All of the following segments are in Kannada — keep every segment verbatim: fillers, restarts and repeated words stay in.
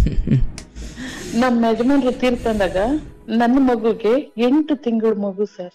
ನಮ್ಮ ಯಜಮಾನ್ರು ತೀರ್ಕೊಂಡಾಗ ನನ್ನ ಮಗುಗೆ ಎಂಟು ತಿಂಗಳ ಮಗು ಸರ್.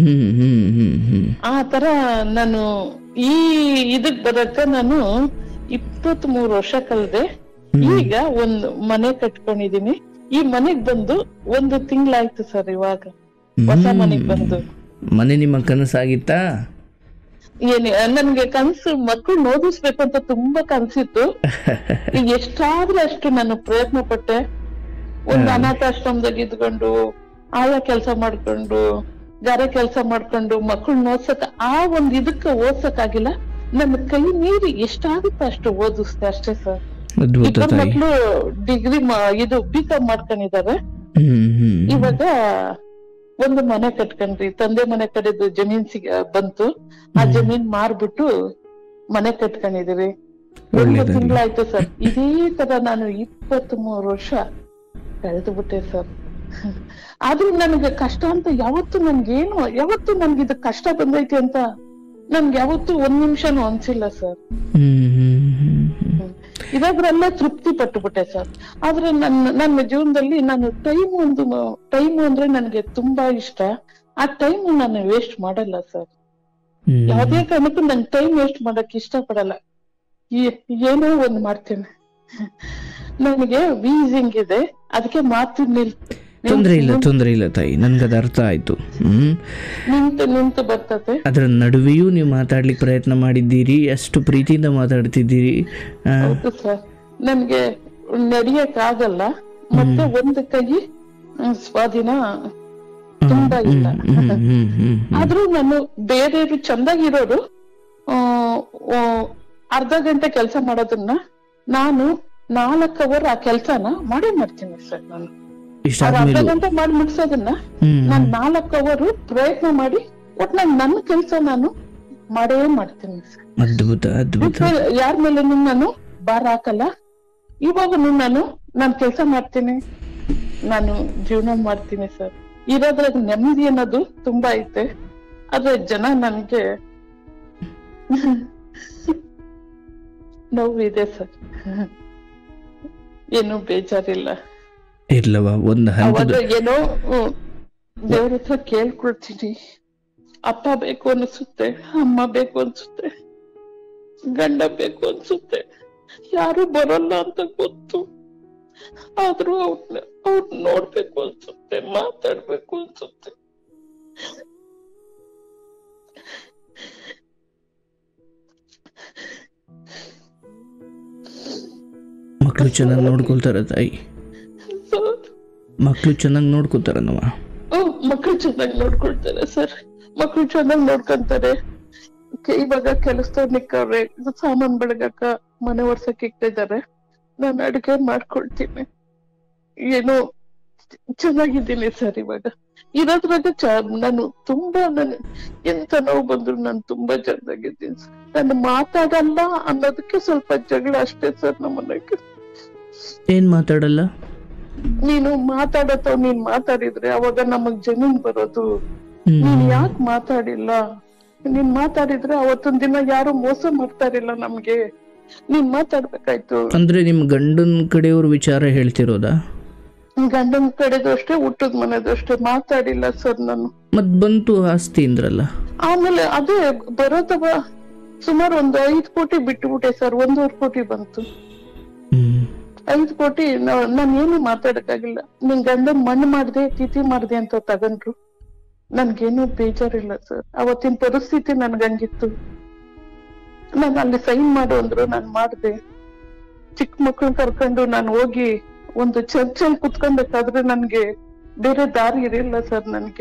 ಆ ತರ ನಾನು ಈ ಇದಕ್ ಬರಕ ನಾನು ಇಪ್ಪತ್ ಮೂರು ವರ್ಷ ಕಳೆದೆ. ಈಗ ಒಂದು ಮನೆ ಕಟ್ಕೊಂಡಿದೀನಿ. ಈ ಮನೆಗ್ ಬಂದು ಒಂದು ತಿಂಗಳಾಯ್ತು ಸರ್. ಇವಾಗ ಹೊಸ ಮನೆಗ್ ಬಂದು. ಮನೆ ನಿಮ್ಮ ಕನಸಾಗಿತ್ತಾ? ಏನಿ ನನ್ಗೆ ಕನ್ಸು ಮಕ್ಕಳು ಓದಿಸ್ಬೇಕು ಅಂತ ತುಂಬಾ ಕನ್ಸಿತ್ತು. ಎಷ್ಟಾದ್ರೂ ಅಷ್ಟು ನಾನು ಪ್ರಯತ್ನ ಪಟ್ಟೆ. ಒಂದು ಅನಾಥಾಶ್ರಮದಾಗ ಇದ್ಕೊಂಡು ಆಯಾ ಕೆಲ್ಸ ಮಾಡ್ಕೊಂಡು ಗಾರೆ ಕೆಲ್ಸ ಮಾಡ್ಕೊಂಡು ಮಕ್ಕಳನ್ನ ಓದ್ಸಕ್ ಆ ಒಂದ್ ಇದಕ್ಕ ಓದ್ಸಕ್ ಆಗಿಲ್ಲ. ನನ್ನ ಕೈ ಮೀರಿ ಎಷ್ಟಾಗುತ್ತ ಅಷ್ಟು ಓದಿಸ್ತೆ ಅಷ್ಟೇ ಸರ್. ಇಬ್ಬರು ಮಕ್ಳು ಡಿಗ್ರಿ ಇದು ಬಿ ಕಾಮ್ ಮಾಡ್ಕೊಂಡಿದ್ದಾರೆ. ಇವಾಗ ಒಂದು ಮನೆ ಕಟ್ಕೊಂಡ್ರಿ. ತಂದೆ ಮನೆ ಕಡೆದು ಜಮೀನ್ ಸಿಗ ಬಂತು. ಆ ಜಮೀನ್ ಮಾರ್ಬಿಟ್ಟು ಮನೆ ಕಟ್ಕೊಂಡಿದೀವಿ. ಒಂದು ತಿಂಗಳಾಯ್ತು ಸರ್. ಇದೇ ತರ ನಾನು ಇಪ್ಪತ್ತ್ ಮೂರು ವರ್ಷ ಕಳೆದು ಬಿಟ್ಟೆ ಸರ್. ಆದ್ರೂ ನನಗೆ ಕಷ್ಟ ಅಂತ ಯಾವತ್ತು ನನ್ಗೇನು ಯಾವತ್ತು ನನ್ಗೆ ಇದು ಕಷ್ಟ ಬಂದೈತಿ ಅಂತ ನನ್ಗೆ ಯಾವತ್ತು ಒಂದ್ ನಿಮಿಷನೂ ಅನ್ಸಿಲ್ಲ ಸರ್. ಇದಾದ್ರೆಲ್ಲ ತೃಪ್ತಿ ಪಟ್ಟು ಬಿಟ್ಟೆ ಸರ್. ಆದ್ರೆ ನನ್ನ ನನ್ನ ಜೀವನದಲ್ಲಿ ನಾನು ಟೈಮ್ ಒಂದು ಟೈಮ್ ಅಂದ್ರೆ ನನ್ಗೆ ತುಂಬಾ ಇಷ್ಟ. ಆ ಟೈಮ್ ನಾನು ವೇಸ್ಟ್ ಮಾಡಲ್ಲ ಸರ್. ಯಾವ್ದೇ ಕಾರಣಕ್ಕೂ ನನ್ ಟೈಮ್ ವೇಸ್ಟ್ ಮಾಡಕ್ ಇಷ್ಟ ಪಡಲ್ಲ. ಏನೋ ಒಂದ್ ಮಾಡ್ತೇನೆ. ನನಗೆ ವೀಸಿಂಗ್ ಇದೆ, ಅದಕ್ಕೆ ಮಾತು ನಿಲ್ ತೊಂದ್ರೆ ಇಲ್ಲ ತೊಂದ್ರೆ ಇಲ್ಲ ತಾಯಿ, ನನ್ಗದ ಅರ್ಥ ಆಯ್ತು. ಹ್ಮ್ ನಿಂತು ನಿಂತು ಬರ್ತದೆ. ಅದರ ನಡುವೆಯೂ ನೀವು ಮಾತಾಡ್ಲಿಕ್ಕೆ ಪ್ರಯತ್ನ ಮಾಡಿದ್ದೀರಿ, ಅಷ್ಟು ಪ್ರೀತಿಯಿಂದ ಮಾತಾಡ್ತಿದ್ದೀರಿ. ಹೌದು ಸರ್. ನನ್ಗೆ ನಡಿಯಕ್ ಆಗಲ್ಲ, ಮತ್ತೆ ಒಂದು ಕೈ ಸ್ವಾಧೀನ ತುಂಬಾ ಇಲ್ಲ. ಆದ್ರೂ ನಾನು ಬೇರೆ ಚಂದಾಗಿರೋರು ಅರ್ಧ ಗಂಟೆ ಕೆಲಸ ಮಾಡೋದನ್ನ ನಾನು ನಾಲ್ಕು ಅವರ್ ಆ ಕೆಲ್ಸನ ಮಾಡೇ ಮಾಡ್ತೀನಿ ಸರ್. ನಾನು ಅರ್ಧ ಗಂಟೆ ಮಾಡಿ ಮುಗಿಸೋದನ್ನ ನಾನ್ ನಾಲ್ಕು ಅವರು ಪ್ರಯತ್ನ ಮಾಡಿ ಒಟ್ ನಾನ್ ನನ್ನ ಕೆಲ್ಸ ನಾನು ಮಾಡೇ ಮಾಡ್ತೀನಿ ಸರ್. ಅದ್ಭುತ ಅದ್ಭುತ. ಯಾರ ಮೇಲೆ ನಾನು ಭಾರ ಹಾಕಲ್ಲ. ಇವಾಗ ನಾನು ನಾನ್ ಕೆಲ್ಸ ಮಾಡ್ತೀನಿ, ನಾನು ಜೀವನ ಮಾಡ್ತೀನಿ ಸರ್. ಇರೋದ್ರಾಗ ನೆಮ್ಮದಿ ಅನ್ನೋದು ತುಂಬಾ ಐತೆ. ಆದ್ರೆ ಜನ ನನ್ಗೆ ನೋವಿದೆ ಸರ್. ಏನು ಬೇಜಾರಿಲ್ಲ. ಇರ್ಲವಾ ಒಂದು ಅವಾಗ ಏನೋ ದೇವ್ರ ಹತ್ರ ಕೇಳ್ಕೊಳ್ತೀನಿ. ಅಪ್ಪ ಬೇಕು ಅನ್ಸುತ್ತೆ, ಅಮ್ಮ ಬೇಕು ಅನ್ಸುತ್ತೆ, ಗಂಡ ಬೇಕು ಅನ್ಸುತ್ತೆ. ಯಾರು ಬರಲ್ಲ ಅಂತ ಗೊತ್ತು. ಆದ್ರೂ ಅವ್ರನ್ನ ಅವ್ರ ನೋಡ್ಬೇಕು ಅನ್ಸುತ್ತೆ, ಮಾತಾಡ್ಬೇಕು ಅನ್ಸುತ್ತೆ. ಮಕ್ಕಳು ಚೆನ್ನಾಗಿ ನೋಡ್ಕೊಳ್ತಾರ ತಾಯಿ? ಮಕ್ಕಳು ಚೆನ್ನಾಗಿ ನೋಡ್ಕೊತಾರ ನಮ್ಮ ಮಕ್ಕಳು ಚೆನ್ನಾಗಿ ನೋಡ್ಕೊಳ್ತಾರೆ ಸರ್. ಮಕ್ಕಳು ಚೆನ್ನಾಗಿ ನೋಡ್ಕೊಂತಾರೆ. ಇವಾಗ ಕೆಲಸದವ್ರು ನಿಕ್ಕವ್ರೆ, ಸಾಮಾನ್ ಬೆಳಗಾಕ ಮನೆ ಒರ್ಸಕ್ ಇಟ್ಟಿದ್ದಾರೆ. ನಾನು ಅಡುಗೆ ಮಾಡ್ಕೊಳ್ತೀನಿ. ಏನೋ ಚೆನ್ನಾಗಿದ್ದೀನಿ ಸರ್. ಇವಾಗ ಇರೋದ್ರಾಗ ಚ ನಾನು ತುಂಬಾ ನಾನು ಎಂತ ನೋವು ಬಂದ್ರು ನಾನು ತುಂಬಾ ಚೆನ್ನಾಗಿದ್ದೀನಿ ಸರ್. ನಾನು ಮಾತಾಡಲ್ಲ ಅನ್ನೋದಕ್ಕೆ ಸ್ವಲ್ಪ ಜಗಳ ಅಷ್ಟೇ ಸರ್. ನಮ್ಮನೆಗೆ ಏನ್ ಮಾತಾಡಲ್ಲ? ನೀನು ಮಾತಾಡತ್ತವ್ ನೀನ್ ಮಾತಾಡಿದ್ರೆ ಅವಾಗ ನಮಗ್ ಜಮೀನ್ ಬರೋದು. ನೀನ್ ಯಾಕೆ ಮಾತಾಡಿಲ್ಲ? ನೀನ್ ಮಾತಾಡಿದ್ರೆ ಅವತ್ತೊಂದ್ ದಿನ ಯಾರು ಮೋಸ ಮಾಡ್ತಾರಿಲ್ಲ ನಮ್ಗೆ. ನೀನ್ ಮಾತಾಡ್ಬೇಕಾಯ್ತು. ಅಂದ್ರೆ ನಿಮ್ ಗಂಡನ್ ಕಡೆಯವ್ರ ವಿಚಾರ ಹೇಳ್ತಿರೋದಾ? ಗಂಡನ್ ಕಡೆದು ಅಷ್ಟೇ, ಊಟದ ಮನೆದು ಅಷ್ಟೇ. ಮಾತಾಡಿಲ್ಲ ಸರ್ ನಾನು. ಮತ್ ಬಂತು ಆಸ್ತಿ ಅಂದ್ರಲ್ಲ? ಆಮೇಲೆ ಅದೇ ಬರೋದವ ಸುಮಾರು ಒಂದು ಐದ್ ಕೋಟಿ ಬಿಟ್ಟುಬಿಟ್ಟೆ ಸರ್. ಒಂದೂವರೆ ಕೋಟಿ ಬಂತು. ಐದ್ ಕೋಟಿ ನಾನ್ ಏನು ಮಾತಾಡಕ್ಕಾಗಿಲ್ಲ. ನಿನ್ ಗಂಡನ್ ಮಣ್ಣು ಮಾಡ್ದೆ ತಿಥಿ ಮಾಡ್ದೆ ಅಂತ ತಗೊಂಡ್ರು. ನನ್ಗೇನು ಬೇಜಾರಿಲ್ಲ ಸರ್. ಅವತ್ತಿನ ಪರಿಸ್ಥಿತಿ ನನ್ಗಂಗಿತ್ತು. ನಾನ್ ಅಲ್ಲಿ ಸೈನ್ ಮಾಡು ಅಂದ್ರು, ನಾನ್ ಮಾಡ್ದೆ. ಚಿಕ್ಕ ಮಕ್ಳನ್ನ ಕರ್ಕೊಂಡು ನಾನು ಹೋಗಿ ಒಂದು ಚರ್ಚಲ್ಲಿ ಕುತ್ಕೊಬೇಕಾದ್ರೆ ನನ್ಗೆ ಬೇರೆ ದಾರಿ ಇರಲಿಲ್ಲ ಸರ್. ನನ್ಗೆ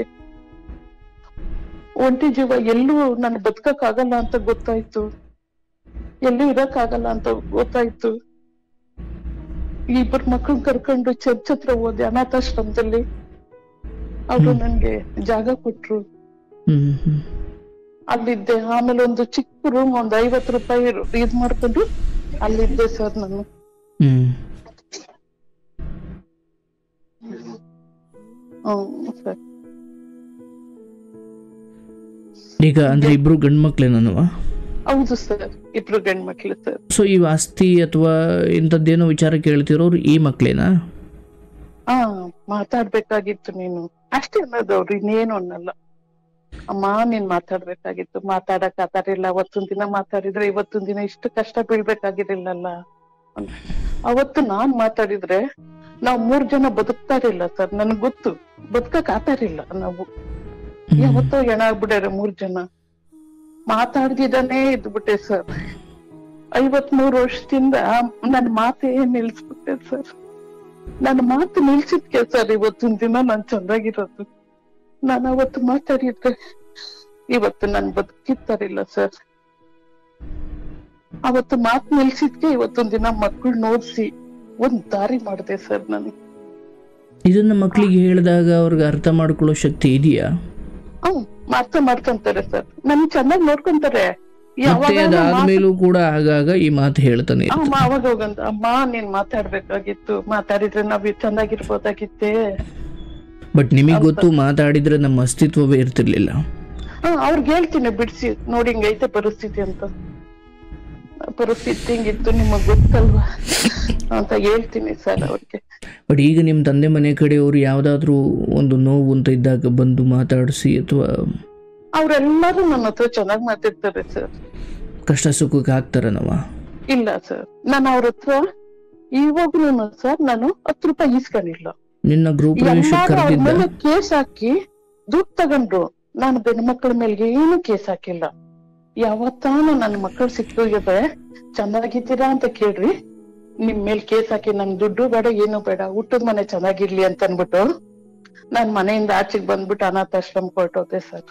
ಒಂಟಿ ಜೀವ, ಎಲ್ಲೂ ನನ್ ಬದುಕಕ್ ಆಗಲ್ಲ ಅಂತ ಗೊತ್ತಾಯ್ತು. ಎಲ್ಲೂ ಇರಕ್ ಆಗಲ್ಲ ಅಂತ ಗೊತ್ತಾಯ್ತು. ಇಬ್ಬರು ಮಕ್ಳನ್ನ ಕರ್ಕೊಂಡು ಚರ್ಚ್ ಹತ್ರ ಹೋದೆ, ಅನಾಥಾಶ್ರಮದಲ್ಲಿ. ಅವರು ನನ್ಗೆ ಜಾಗ ಕೊಟ್ರು, ಅಲ್ಲಿದ್ದೆ. ಆಮೇಲೆ ಒಂದು ಚಿಕ್ಕ ರೂಮ್ ಒಂದ್ ಐವತ್ ರೂಪಾಯಿ ಇದ್ ಮಾಡ್ಕೊಂಡು ಅಲ್ಲಿದ್ದೆ ಸರ್ ನಾನು. ಸರ್ ಈಗ ಅಂದ್ರೆ ಇಬ್ರು ಗಂಡ್ ಮಕ್ಳೇನವ? ಹೌದು ಸರ್, ಇಬ್ರು ಗಂಡ್ ಮಕ್ಳು ಸರ್. ಸೊ ಈ ಆಸ್ತಿ ಅಥವಾ ಇಂಥದ್ದೇನೋ ವಿಚಾರ ಕೇಳ್ತಿರೋರು ಈ ಮಕ್ಳೇನಾ? ಹಾ, ಮಾತಾಡ್ಬೇಕಾಗಿತ್ತು ನೀನು ಅಷ್ಟೇ ಅನ್ನೋದವ್ರು, ಇನ್ನೇನು ಅನ್ನಲ್ಲ. ಅಮ್ಮ ನೀನ್ ಮಾತಾಡ್ಬೇಕಾಗಿತ್ತು, ಮಾತಾಡಕ್ ಆತಾರಿಲ್ಲ. ಅವತ್ತೊಂದ್ ದಿನ ಮಾತಾಡಿದ್ರೆ ಇವತ್ತೊಂದ್ ದಿನ ಇಷ್ಟು ಕಷ್ಟ ಬೀಳ್ಬೇಕಾಗಿರ್ಲಿಲ್ಲಲ್ಲ. ಅವತ್ತು ನಾನ್ ಮಾತಾಡಿದ್ರೆ ನಾವ್ ಮೂರ್ ಜನ ಬದುಕ್ತಾರಿಲ್ಲ ಸರ್. ನನ್ಗ್ ಗೊತ್ತು, ಬದುಕಕ್ ಆತಾರಿಲ್ಲ ನಾವು. ಯಾವತ್ತೋ ಹೆಣ ಆಗ್ಬಿಡ್ಯಾರ ಮೂರ್ ಜನ. ಮಾತಾಡ್ದಿದ್ದಾನೆ ಇದ್ಬಿಟ್ಟೆ ಸರ್. ಐವತ್ ಮೂರು ವರ್ಷದಿಂದ ನನ್ ಮಾತೇ ನಿಲ್ಸ್ಬಿಟ್ಟೆ ಸರ್. ನನ್ನ ಮಾತು ನಿಲ್ಸಿದ್ಕೆ ಸರ್ ಇವತ್ತೊಂದ್ ದಿನ ನಾನ್ ಚಂದಾಗಿರೋದು. ನಾನು ಅವತ್ತು ಮಾತಾಡಿದ್ರೆ ಇವತ್ತು ನನ್ ಬದುಕಿರ್ತಾರಿಲ್ಲ ಸರ್. ಅವತ್ತು ಮಾತು ನಿಲ್ಸಿದ್ಕೆ ಇವತ್ತೊಂದ್ ದಿನ ಮಕ್ಕಳು ನೋಡ್ಸಿ ಒಂದ್ ದಾರಿ ಮಾಡಿದೆ ಸರ್ ನಾನು. ಇದನ್ನ ಮಕ್ಕಳಿಗೆ ಹೇಳಿದಾಗ ಅವ್ರಿಗೆ ಅರ್ಥ ಮಾಡ್ಕೊಳ್ಳೋ ಶಕ್ತಿ ಇದೆಯಾ? ಹ್ಮ್, ಅರ್ಥ ಮಾಡ್ಕೊಂತಾರೆ ಸರ್. ನನ್ ಚೆನ್ನಾಗ್ ನೋಡ್ಕೊಂತಾರೆ. ಮತ್ತೆ ಅದಾದ್ಮೇಲೂ ಕೂಡ ಆಗಾಗ ಈ ಮಾತು ಹೇಳ್ತಾನೆ. ಅವಾಗ ಹೋಗಂತ, ಅಮ್ಮ ನೀನ್ ಮಾತಾಡ್ಬೇಕಾಗಿತ್ತು, ಮಾತಾಡಿದ್ರೆ ನಾವ್ ಚೆನ್ನಾಗಿರ್ಬೋದಾಗಿತ್ತೆ. ಬಟ್ ನಿಮಗ್ ಗೊತ್ತು, ಮಾತಾಡಿದ್ರೆ ನಮ್ಮ ಅಸ್ತಿತ್ವವೇ ಇರ್ತಿರ್ಲಿಲ್ಲ. ಹ, ಅವ್ರಿಗೆ ಹೇಳ್ತೀನಿ ಬಿಡ್ಸಿ, ನೋಡಿ ಹಿಂಗೈತೆ ಪರಿಸ್ಥಿತಿ ಅಂತ. ಪರಿಸ್ಥಿತಿ ಹಿಂಗಿತ್ತು, ನಿಮಗ್ ಗೊತ್ತಲ್ವಾ ಅಂತ ಹೇಳ್ತೀನಿ ಸರ್ ಅವ್ರಿಗೆ. ಬಟ್ ಈಗ ನಿಮ್ ತಂದೆ ಮನೆ ಕಡೆಯವರು ಯಾವ್ದಾದ್ರು ಒಂದು ನೋವು ಅಂತ ಇದ್ದಾಗ ಬಂದು ಮಾತಾಡಿಸಿ ಅಥವಾ ಅವ್ರೆಲ್ಲಾರು ನನ್ನ ಹತ್ರ ಚೆನ್ನಾಗ್ ಮಾತಾಡ್ತಾರೆ ಸರ್. ಕಷ್ಟ ಸುಖಕ್ಕೆ ಹಾಕ್ತಾರ ನಾವ? ಇಲ್ಲ ಸರ್, ನಾನು ಅವ್ರ ಹತ್ರ ಇವಾಗ್ಲೂ ಸರ್ ನಾನು ಹತ್ತು ರೂಪಾಯಿ ಈಸ್ಕೊಂಡಿಲ್ಲ. ನಿನ್ನ ಗ್ರೂಪ್ ಮೇಲೆ ಕೇಸ್ ಹಾಕಿ ದುಡ್ಡು ತಗೊಂಡ್ರು, ನಾನು ಗಂಡು ಮಕ್ಕಳ ಮೇಲೆ ಏನು ಕೇಸ್ ಹಾಕಿಲ್ಲ. ಯಾವತ್ತಾನು ನನ್ನ ಮಕ್ಕಳು ಸಿಕ್ಕೋಗಿದೆ, ಚೆನ್ನಾಗಿದ್ದೀರಾ ಅಂತ ಕೇಳ್ರಿ, ನಿಮ್ ಮೇಲ್ ಕೇಸ್ ಹಾಕಿ ನನ್ ದುಡ್ಡು ಬೇಡ ಏನು ಬೇಡ, ಊಟದ ಮನೆ ಚೆನ್ನಾಗಿರ್ಲಿ ಅಂತ ಅನ್ಬಿಟ್ಟು ನಾನ್ ಮನೆಯಿಂದ ಆಚೆಗೆ ಬಂದ್ಬಿಟ್ಟು ಅನಾಥಾಶ್ರಮ ಹೊರಟೋದೆ ಸರ್.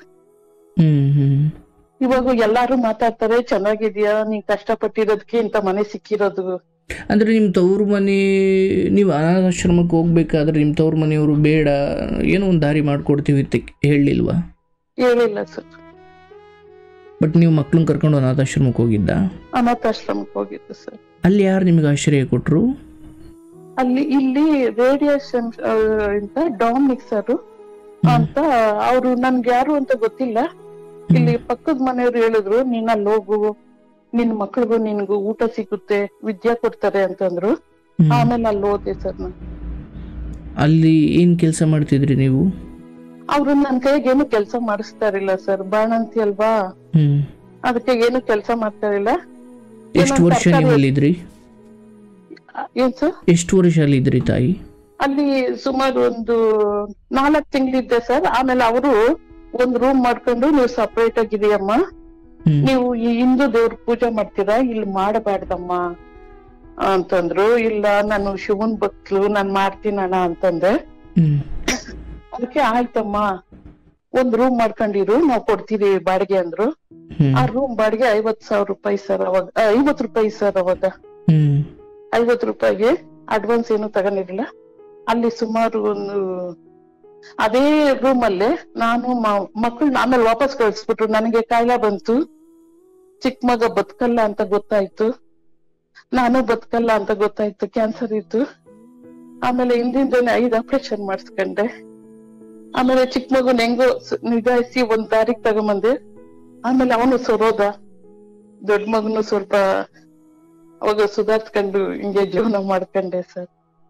ಇವಾಗ ಎಲ್ಲಾರು ಮಾತಾಡ್ತಾರೆ, ಚೆನ್ನಾಗಿದ್ಯಾ, ನೀ ಕಷ್ಟಪಟ್ಟಿರೋದಕ್ಕೆ ಇಂತ ಮನೆ ಸಿಕ್ಕಿರೋದು. ಅಂದ್ರೆ ನಿಮ್ ತವ್ರ ಮನೆ, ನೀವು ಅನಾಥಾಶ್ರಮಕ್ಕೆ ಹೋಗ್ಬೇಕಾದ್ರೆ ನಿಮ್ ತವ್ರ ಮನೆಯವರು ಬೇಡ ಏನೋ ಒಂದ್ ದಾರಿ ಮಾಡ್ಕೊಡ್ತೀವಿ ಅಂತ ಹೇಳಿಲ್ವಾ? ಹೇಳಿಲ್ಲ ಸರ್. ಬಟ್ ನೀವು ಮಕ್ಳನ್ನ ಕರ್ಕೊಂಡು ಅನಾಥಾಶ್ರಮಕ್ಕೆ ಹೋಗಿದ್ದ? ಅನಾಥಾಶ್ರಮಕ್ಕೆ ಹೋಗಿದ್ದು ಸರ್. ಅಲ್ಲಿ ಯಾರು ನಿಮ್ಗೆ ಆಶ್ರಯ ಕೊಟ್ರು? ಅಲ್ಲಿ ಇಲ್ಲಿ ರೇಡಿಯೇಷನ್ ಅಂತ ಡಾಮಿನಿಕ್ ಸರ್ ಅಂತ ಅವ್ರು, ನನ್ಗೆ ಯಾರು ಅಂತ ಗೊತ್ತಿಲ್ಲ. ಇಲ್ಲಿ ಪಕ್ಕದ ಮನೆಯವ್ರು ಹೇಳಿದ್ರು, ನೀನ್ ಅಲ್ಲಿ ಹೋಗು, ನಿನ್ ಮಕ್ಳಿಗೂ ನಿನ್ಗೂ ಊಟ ಸಿಗುತ್ತೆ, ವಿದ್ಯಾ ಕೊಡ್ತಾರೆ ಅಂತಂದ್ರು. ಆಮೇಲೆ ಅಲ್ಲಿ ಹೋದೆ ಸರ್ ನಾನು. ಅಲ್ಲಿ ಏನ್ ಕೆಲಸ ಮಾಡ್ತಿದ್ರಿ ನೀವು? ಅವ್ರು ನನ್ ಕೈಗೆ ಏನು ಕೆಲಸ ಮಾಡಿಸ್ತಾರಿಲ್ಲ ಸರ್, ಬಾಣಂತಿ ಅಲ್ವಾ, ಅದಕ್ಕೆ ಏನು ಕೆಲಸ ಮಾಡ್ತಾರಿಲ್ಲ. ಎಷ್ಟು ವರ್ಷ ನೀವು ಅಲ್ಲಿದ್ರಿ? ಏನ್ ಸರ್? ಎಷ್ಟು ವರ್ಷ ಅಲ್ಲಿದ್ರಿ ತಾಯಿ? ಅಲ್ಲಿ ಸುಮಾರು ಒಂದು ನಾಲ್ಕ್ ತಿಂಗಳಿದ್ದೆ ಸರ್. ಆಮೇಲೆ ಅವರು ಒಂದ್ ರೂಮ್ ಮಾಡ್ಕೊಂಡು, ನೀವು ಸಪರೇಟ್ ಆಗಿದೆಯಮ್ಮ, ನೀವು ಈ ಹಿಂದೂ ದೇವ್ರ ಪೂಜೆ ಮಾಡ್ತೀರಾ, ಇಲ್ಲಿ ಮಾಡಬಾರ್ದಮ್ಮ ಅಂತಂದ್ರು. ಇಲ್ಲ ನಾನು ಶಿವನ್ ಭಕ್ತಲು, ನಾನ್ ಮಾಡ್ತೀನಣ್ಣ ಅಂತಂದೆ. ಅದಕ್ಕೆ ಆಯ್ತಮ್ಮ ಒಂದ್ ರೂಮ್ ಮಾಡ್ಕೊಂಡಿರು, ನಾವ್ ಕೊಡ್ತೀವಿ ಬಾಡಿಗೆ ಅಂದ್ರು. ಆ ರೂಮ್ ಬಾಡಿಗೆ ಐವತ್ ಸಾವಿರ ರೂಪಾಯಿ ಸರ್. ಅವಾಗ ಐವತ್ ರೂಪಾಯಿ ಸರ್. ಅವಾಗ ಐವತ್ ರೂಪಾಯಿಗೆ ಅಡ್ವಾನ್ಸ್ ಏನು ತಗೊಂಡಿರ್ಲಿಲ್ಲ. ಅಲ್ಲಿ ಸುಮಾರು ಒಂದು ಅದೇ ರೂಮ್ ಅಲ್ಲೇ ನಾನು ಮಕ್ಕಳನ್ನ ಆಮೇಲೆ ವಾಪಸ್ ಕಳಿಸ್ಬಿಟ್ರು. ನನಗೆ ಕಾಯಿಲೆ ಬಂತು, ಚಿಕ್ಕ ಮಗ ಬದುಕಲ್ಲ ಅಂತ ಗೊತ್ತಾಯ್ತು, ನಾನು ಬದುಕಲ್ಲ ಅಂತ ಗೊತ್ತಾಯ್ತು, ಕ್ಯಾನ್ಸರ್ ಇತ್ತು. ಆಮೇಲೆ ಹಿಂದಿಂದನೇ ಐದು ಆಪರೇಷನ್ ಮಾಡಿಸ್ಕೊಂಡೆ. ಆಮೇಲೆ ಚಿಕ್ಕ ಮಗುನ ಹೆಂಗೋ ನಿಗಾಯಿಸಿ ಒಂದ್ ದಾರಿಗೆ ತಗೊಂಬಂದೆ. ಆಮೇಲೆ ಅವನು ಸರೋದ, ದೊಡ್ಡ ಮಗನು ಸ್ವಲ್ಪ ಅವಾಗ ಸುಧಾರ್ಸ್ಕೊಂಡು ಹಿಂಗೆ ಜೀವನ ಮಾಡ್ಕೊಂಡೆ ಸರ್.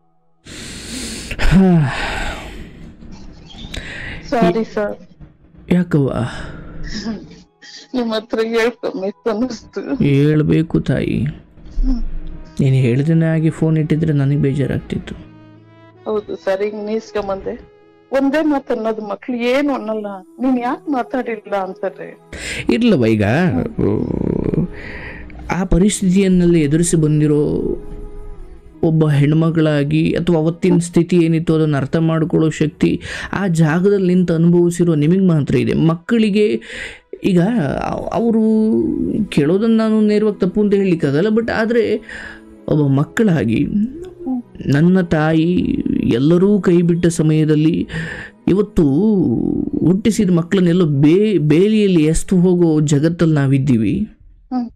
Sorry sir. ಯಾಕವ್ವ? ನಿಮ್ಮ ಹತ್ರ ಹೇಳ್ಕೊಬೇಕು ಅನ್ನಿಸ್ತು. ಹೇಳ್ಬೇಕು ತಾಯಿ, ನೀನು ಹೇಳ್ದೇನೆ ಆಗಿ ಫೋನ್ ಇಟ್ಟಿದ್ರೆ ನನಗೆ ಬೇಜಾರಾಗ್ತಿತ್ತು. ಹೌದು ಸರ್, ಈಗ ನೀಸ್ಕೊಂಬಂದೆ. ಒಂದೇ ಮಾತು ಅನ್ನೋದು ಮಕ್ಳು ಏನು ಅನ್ನಲ್ಲ, ನೀನ್ ಯಾಕೆ ಮಾತಾಡಿಲ್ಲ ಅಂತಾರೆ. ಇರ್ಲವ, ಈಗ ಆ ಪರಿಸ್ಥಿತಿಯನ್ನೆಲ್ಲ ಎದುರಿಸಿ ಬಂದಿರೋ ಒಬ್ಬ ಹೆಣ್ಮಗಳಾಗಿ ಅಥವಾ ಅವತ್ತಿನ ಸ್ಥಿತಿ ಏನಿತ್ತು ಅದನ್ನು ಅರ್ಥ ಮಾಡ್ಕೊಳ್ಳೋ ಶಕ್ತಿ ಆ ಜಾಗದಲ್ಲಿ ನಿಂತು ಅನುಭವಿಸಿರೋ ನಿಮಗೆ ಮಾತ್ರ ಇದೆ. ಮಕ್ಕಳಿಗೆ ಈಗ ಅವರು ಕೇಳೋದನ್ನು ನಾನು ನೇರವಾಗಿ ತಪ್ಪು ಅಂತ ಹೇಳಲಿಕ್ಕಾಗಲ್ಲ, ಬಟ್ ಆದರೆ ಒಬ್ಬ ಮಕ್ಕಳಾಗಿ ನನ್ನ ತಾಯಿ ಎಲ್ಲರೂ ಕೈ ಬಿಟ್ಟ ಸಮಯದಲ್ಲಿ ಇವತ್ತು ಹುಟ್ಟಿಸಿದ ಮಕ್ಕಳನ್ನೆಲ್ಲೋ ಬೇ ಬೇಲಿಯಲ್ಲಿ ಎಸ್ತು ಹೋಗೋ ಜಗತ್ತಲ್ಲಿ ನಾವಿದ್ದೀವಿ.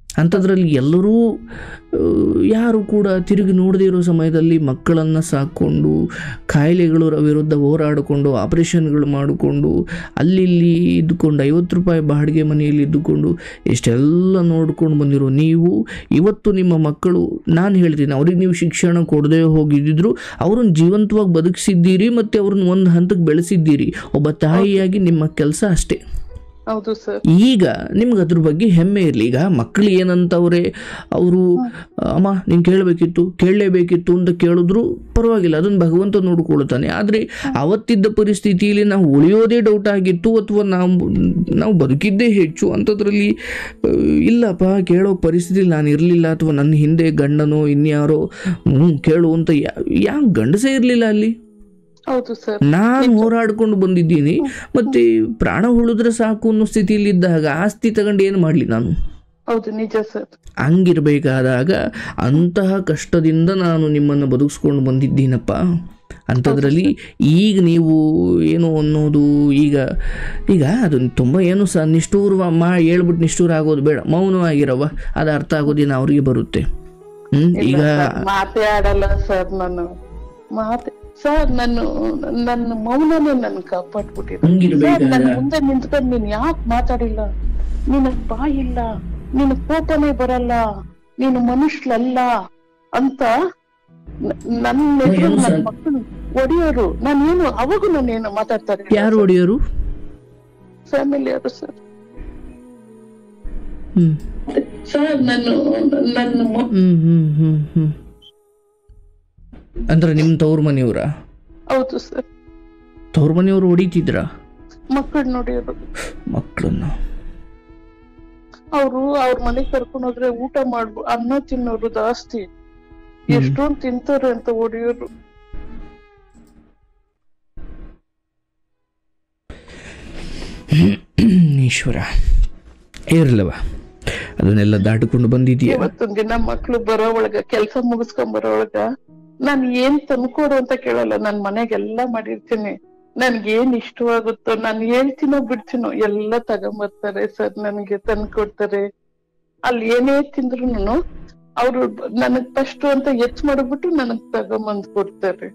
ಅಂಥದ್ರಲ್ಲಿ ಎಲ್ಲರೂ ಯಾರು ಕೂಡ ತಿರುಗಿ ನೋಡದೇ ಇರೋ ಸಮಯದಲ್ಲಿ ಮಕ್ಕಳನ್ನು ಸಾಕ್ಕೊಂಡು ಕಾಯಿಲೆಗಳ ವಿರುದ್ಧ ಹೋರಾಡಿಕೊಂಡು ಆಪರೇಷನ್ಗಳು ಮಾಡಿಕೊಂಡು ಅಲ್ಲಿ ಇಲ್ಲಿ ಇದ್ದುಕೊಂಡು ಐವತ್ತು ರೂಪಾಯಿ ಬಾಡಿಗೆ ಮನೆಯಲ್ಲಿ ಇದ್ದುಕೊಂಡು ಇಷ್ಟೆಲ್ಲ ನೋಡ್ಕೊಂಡು ಬಂದಿರೋ ನೀವು ಇವತ್ತು ನಿಮ್ಮ ಮಕ್ಕಳು, ನಾನು ಹೇಳ್ತೀನಿ, ಅವ್ರಿಗೆ ನೀವು ಶಿಕ್ಷಣ ಕೊಡದೇ ಹೋಗಿದ್ದಿದ್ರು ಅವ್ರನ್ನ ಜೀವಂತವಾಗಿ ಬದುಕಿಸಿದ್ದೀರಿ ಮತ್ತು ಅವ್ರನ್ನ ಒಂದು ಹಂತಕ್ಕೆ ಬೆಳೆಸಿದ್ದೀರಿ. ಒಬ್ಬ ತಾಯಿಯಾಗಿ ನಿಮ್ಮ ಕೆಲಸ ಅಷ್ಟೇ. ಹೌದು ಸರ್. ಈಗ ನಿಮ್ಗೆ ಅದ್ರ ಬಗ್ಗೆ ಹೆಮ್ಮೆ ಇರಲಿ. ಈಗ ಮಕ್ಕಳು ಏನಂತವ್ರೆ, ಅವರು ಅಮ್ಮ ನೀನು ಕೇಳಬೇಕಿತ್ತು ಕೇಳಲೇಬೇಕಿತ್ತು ಅಂತ ಕೇಳಿದ್ರು ಪರವಾಗಿಲ್ಲ, ಅದನ್ನು ಭಗವಂತ ನೋಡ್ಕೊಳ್ತಾನೆ. ಆದರೆ ಅವತ್ತಿದ್ದ ಪರಿಸ್ಥಿತಿಯಲ್ಲಿ ನಾವು ಉಳಿಯೋದೇ ಡೌಟ್ ಆಗಿತ್ತು ಅಥವಾ ನಾವು ನಾವು ಬದುಕಿದ್ದೇ ಹೆಚ್ಚು ಅಂಥದ್ರಲ್ಲಿ ಇಲ್ಲಪ್ಪ ಕೇಳೋ ಪರಿಸ್ಥಿತಿಲಿ ನಾನು ಇರಲಿಲ್ಲ ಅಥವಾ ನನ್ನ ಹಿಂದೆ ಗಂಡನೋ ಇನ್ಯಾರೋ ಹ್ಞೂ ಕೇಳು ಅಂತ ಯಾವ ಗಂಡಸೇ ಇರಲಿಲ್ಲ ಅಲ್ಲಿ. ಹೌದು ಸರ್. ನಾನು ಹೋರಾಡ್ಕೊಂಡು ಬಂದಿದ್ದೀನಿ, ಮತ್ತೆ ಪ್ರಾಣ ಉಳಿದ್ರೆ ಸಾಕು ಅನ್ನೋ ಸ್ಥಿತಿಯಲ್ಲಿ ಇದ್ದಾಗ ಆಸ್ತಿ ತಗೊಂಡು ಏನು ಮಾಡಲಿ ನಾನು? ಹೌದು, ನಿಜ ಸರ್. ಹಂಗಿರ್ಬೇಕಾದಾಗ ಅಂತಹ ಕಷ್ಟದಿಂದ ನಾನು ನಿಮ್ಮನ್ನು ಬದುಕಿಸ್ಕೊಂಡು ಬಂದಿದ್ದೀನಪ್ಪ. ಅಂಥದ್ರಲ್ಲಿ ಈಗ ನೀವು ಏನು ಅನ್ನೋದು ಈಗ ಈಗ ಅದು ತುಂಬ ಏನು ಸಹ ನಿಷ್ಠೂರ ಮಾ ಹೇಳ್ಬಿಟ್ಟು ನಿಷ್ಠೂರ ಆಗೋದು ಬೇಡ, ಮೌನವಾಗಿರವ, ಅದು ಅರ್ಥ ಆಗೋದಿನ ಅವ್ರಿಗೆ ಬರುತ್ತೆ. ಹ್ಮ್ ಈಗ ಮಾತೇ ಆಡಲ್ಲ ಸರ್ ನಾನು. ಮಾತೆ ಸರ್ ನಾನು ನನ್ನ ಮೌನನೇ ನನ್ ಕಾಪಾಡ್ಬಿಟ್ಟಿದ್ದೆ. ನನ್ ಮುಂದೆ ನಿಂತ್ಕೊಂಡು ನೀನ್ ಯಾಕೆ ಮಾತಾಡಿಲ್ಲ, ನಿನಗ್ ಬಾಯಿಲ್ಲ, ನಿನ್ ಕೋಪನೇ ಬರಲ್ಲ, ನೀನು ಮನುಷ್ಯಲ್ಲ ಅಂತ ನನ್ನ ಹೆಸರು ನನ್ನ ಮಕ್ಕಳು ಒಡೆಯೋರು. ನಾನೇನು ಅವಾಗೂ ನಾನೇನು ಮಾತಾಡ್ತಾರೆ. ಯಾರು ಒಡೆಯೋರು? ಫ್ಯಾಮಿಲಿ ಅವರು ಸರ್. ಸರ್ ನಾನು ನನ್ನ ಅಂದ್ರೆ ನಿಮ್ ತವ್ರ ಮನೆಯವರ? ಹೌದು ಸರ್. ತವ್ರ ಮನೆಯವರು ಹೊಡಿತಿದ್ರ ಮಕ್ಕಳು ನೋಡಿದ್ರು? ಮಕ್ಕಳನ್ನ ಅವರು ಅವ್ರ ಮನೆಗ್ ಕರ್ಕೊಂಡು ಹೋದ್ರೆ ಊಟ ಮಾಡ್ಬೋ ಅನ್ನ ತಿನ್ನೋರು ಜಾಸ್ತಿ, ಎಷ್ಟೊಂದು ತಿಂತಾರೆ ಅಂತ ಹೊಡಿಯೋರು. ಈಶ್ವರ ಇರ್ಲವ, ಅದನ್ನೆಲ್ಲ ದಾಟಿಕೊಂಡು ಬಂದಿದೀಯ. ಇವತ್ತೊಂದ್ ದಿನ ಮಕ್ಳು ಬರೋ ಒಳಗ, ಕೆಲ್ಸ ಮುಗಿಸ್ಕೊಂಡ್ ಬರೋ ಒಳಗ ನಾನ್ ಏನ್ ತಂದ್ಕೊಡು ಅಂತ ಕೇಳಲ್ಲ. ನಾನ್ ಮನೆಗೆಲ್ಲಾ ಮಾಡಿರ್ತೀನಿ, ನನ್ಗೆ ಏನ್ ಇಷ್ಟವಾಗುತ್ತೋ ನಾನು ಹೇಳ್ತೀನೋ ಬಿಡ್ತೀನೋ ಎಲ್ಲ ತಗೊಂಬರ್ತಾರೆ ಸರ್, ನನ್ಗೆ ತಂದ್ಕೊಡ್ತಾರೆ. ಅಲ್ಲಿ ಏನೇ ತಿಂದ್ರು ಅವ್ರು ನನಗ್ ಫಸ್ಟ್ ಅಂತ ಎಚ್ ಮಾಡ್ಬಿಟ್ಟು ನನಗ್ ತಗೊಂಬಂದ್ ಕೊಡ್ತಾರೆ.